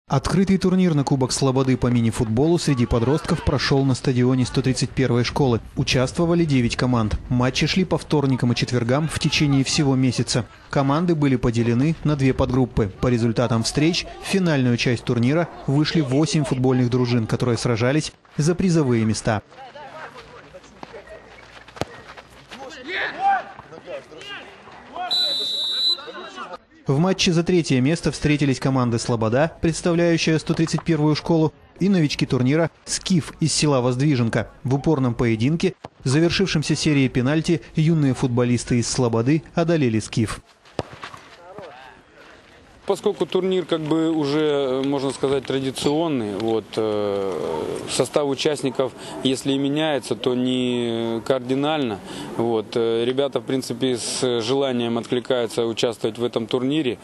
Открытый турнир на Кубок Слободы по мини-футболу среди подростков прошел на стадионе 131-й школы. Участвовали 9 команд. Матчи шли по вторникам и четвергам в течение всего месяца. Команды были поделены на 2 подгруппы. По результатам встреч в финальную часть турнира вышли 8 футбольных дружин, которые сражались за призовые места. В матче за 3-е место встретились команды «Слобода», представляющая 131-ю школу, и новички турнира «Скиф» из села Воздвиженка. В упорном поединке, завершившемся серией пенальти, юные футболисты из «Слободы» одолели «Скиф». Поскольку турнир уже, можно сказать, традиционный, состав участников, если и меняется, то не кардинально. Ребята, в принципе, с желанием откликаются участвовать в этом турнире.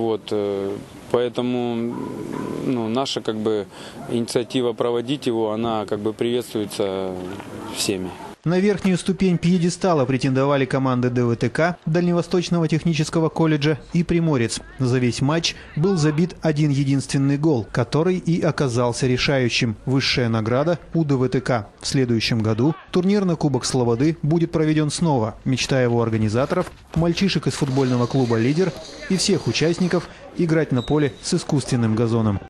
Поэтому наша инициатива проводить его, она приветствуется всеми. На верхнюю ступень пьедестала претендовали команды ДВТК, Дальневосточного технического колледжа и Приморец. За весь матч был забит один единственный гол, который и оказался решающим. Высшая награда у ДВТК. В следующем году турнир на Кубок Слободы будет проведен снова. Мечта его организаторов, мальчишек из футбольного клуба «Лидер» и всех участников играть на поле с искусственным газоном.